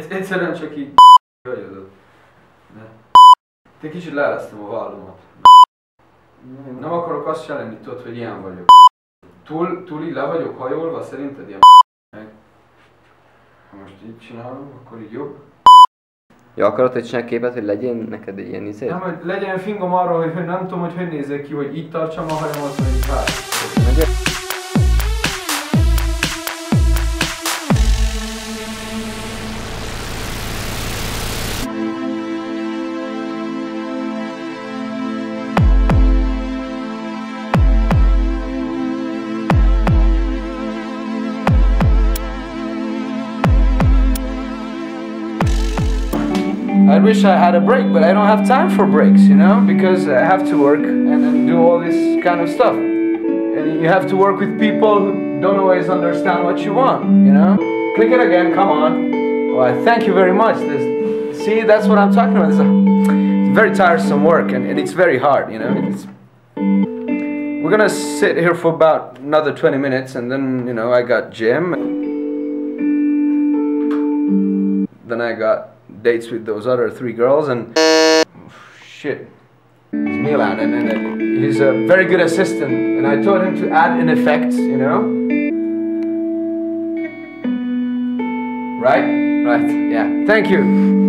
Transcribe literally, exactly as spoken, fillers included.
Egy, egyszerűen csak így hagyod. Te kicsit leeresztem a vállamat. Nem akarok azt se lenni, tudod, hogy ilyen vagyok. Túl, túl így le vagyok hajolva, szerinted ilyen ha most így csinálom, akkor így jobb. Ja, akarod, hogy csinálj képet, hogy legyen neked egy ilyen izét? Nem, hogy legyen fingom arról, hogy nem tudom, hogy hogy nézek ki, hogy így tartsam a hajamat, vagy így hát. I wish I had a break, but I don't have time for breaks, you know, because I have to work and then do all this kind of stuff. And you have to work with people who don't always understand what you want, you know. Click it again, come on. Well, thank you very much. This, see, that's what I'm talking about. It's, a, it's very tiresome work and, and it's very hard, you know. It's, we're gonna sit here for about another twenty minutes and then, you know, I got gym. Then I got dates with those other three girls and shit, it's Milan and, and, and he's a very good assistant and I told him to add an effect, you know? Right? Right, yeah, thank you.